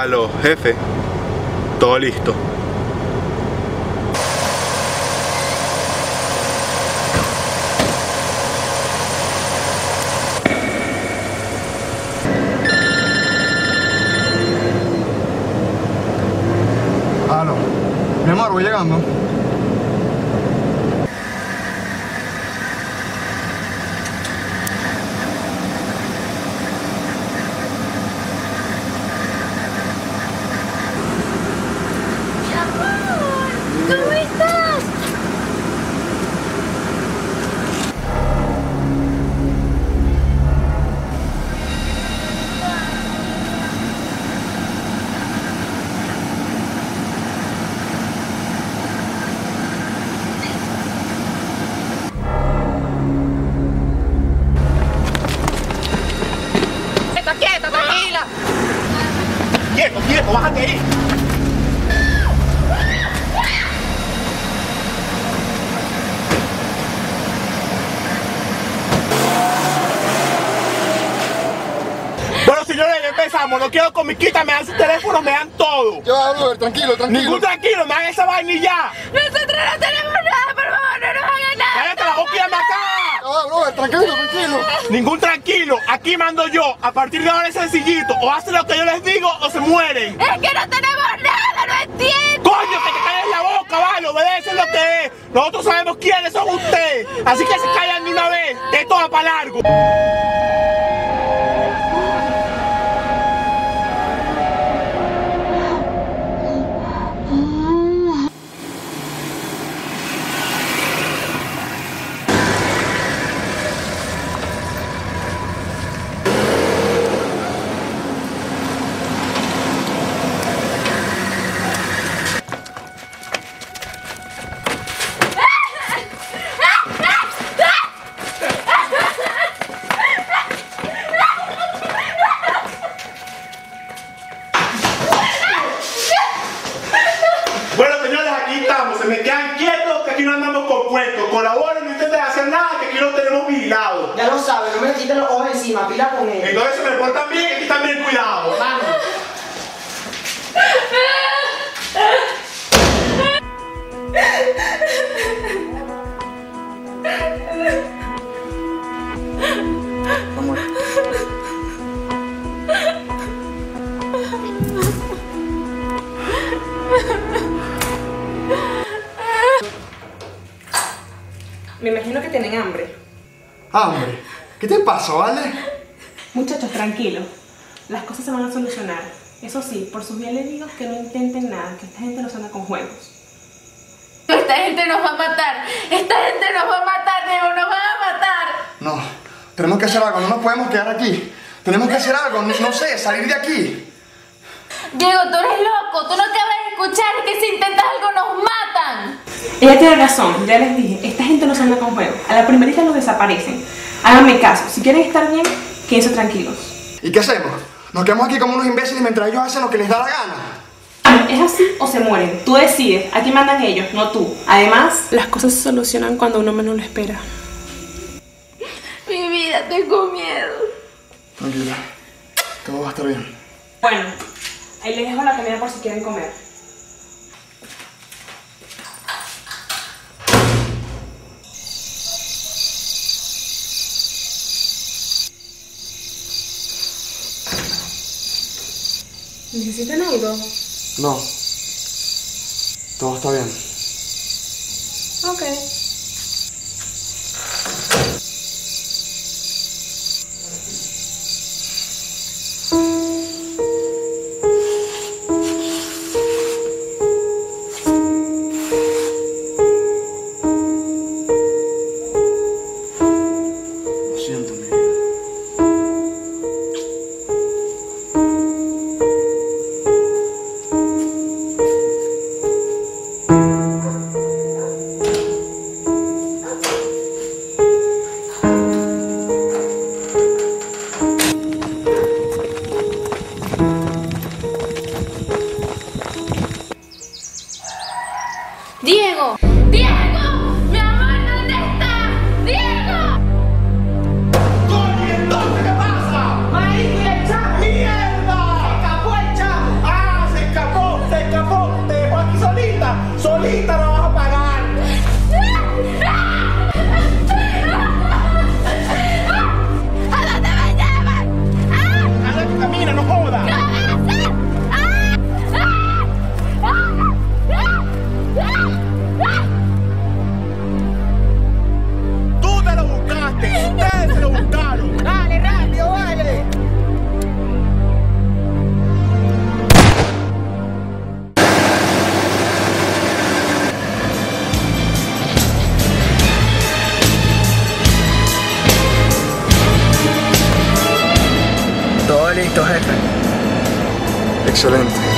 Aló, jefe. Todo listo. Aló. Mi amor, voy llegando. ¿Cómo estás? ¡Quieta, tranquila! ¡Quieto, bájate ahí! Bueno, señores, ya empezamos. No quiero comiquita, me dan su teléfono, me dan todo. Ya va, brother, tranquilo. Ningún tranquilo, me dan esa vaina y ya. ¡Nosotros no tenemos nada, por favor, no nos hagan nada! ¡Cállate la boca y dame acá! Ya va, brother, tranquilo. Ningún tranquilo, aquí mando yo. A partir de ahora es sencillito. O hacen lo que yo les digo o se mueren. ¡Es que no tenemos nada, no entiendo! ¡Coño, que te calles la boca, vale! Obedecen lo que es. Nosotros sabemos quiénes son ustedes. Así que se callan de una vez. Esto va para largo. Bueno, señores, aquí estamos. Se me quedan quietos que aquí no andamos con cuentos. Colaboren, no intenten hacer nada, que aquí no tenemos vigilados. Ya lo sabes, no me quiten los ojos encima, pila con ellos. Entonces se me portan bien, que aquí también cuidado. Vamos. Amor. Me imagino que tienen hambre. Hambre. ¿Qué te pasa, vale? Muchachos, tranquilos. Las cosas se van a solucionar. Eso sí, por sus bien les digo que no intenten nada, que esta gente no se anda con juegos. Esta gente nos va a matar. Esta gente nos va a matar, Diego, nos van a matar. No, tenemos que hacer algo, no nos podemos quedar aquí. Tenemos que hacer algo, no sé, salir de aquí. Diego, tú eres loco. Tú no acabas de escuchar que si intentas algo nos matan. Ella tiene razón, ya les dije, esta gente no se anda con juegos. A la primerita los desaparecen. Háganme caso, si quieren estar bien, quédense tranquilos. ¿Y qué hacemos? Nos quedamos aquí como unos imbéciles mientras ellos hacen lo que les da la gana. Es así o se mueren. Tú decides. Aquí mandan ellos, no tú. Además, las cosas se solucionan cuando uno menos lo espera. Mi vida, tengo miedo. Tranquila, todo va a estar bien. Bueno, ahí les dejo la comida por si quieren comer. ¿Necesitan algo? No, todo está bien. Ok. Lo siento, mi vida. Diego, Diego, mi amor, ¿dónde está? Diego. ¡Coño, entonces qué pasa! ¡Marico, y el chavo! ¡Mierda! ¡Se escapó el chavo! ¡Ah! Ahorita lo vas a pagar. ¿A dónde me llevan? Ándate, camina, no jodas. Tú te lo buscaste, ustedes se lo buscaron. Dale, rápido, vale. Todo listo, jefe. Excelente.